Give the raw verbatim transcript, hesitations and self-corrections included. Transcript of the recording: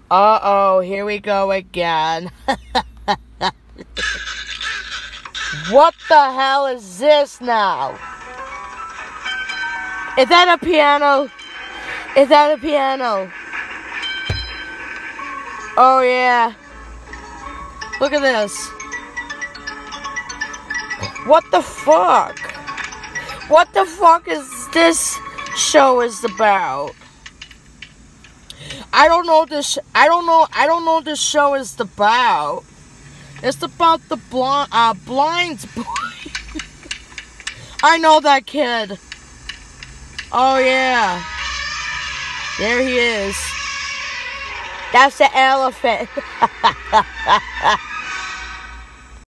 Uh-oh, here we go again. What the hell is this now? Is that a piano? Is that a piano? Oh yeah. Look at this. What the fuck? What the fuck is this show is about? I don't know this. I don't know. I don't know what this show is about. It's about the blind, uh, blind boy. I know that kid. Oh yeah, there he is. That's the elephant.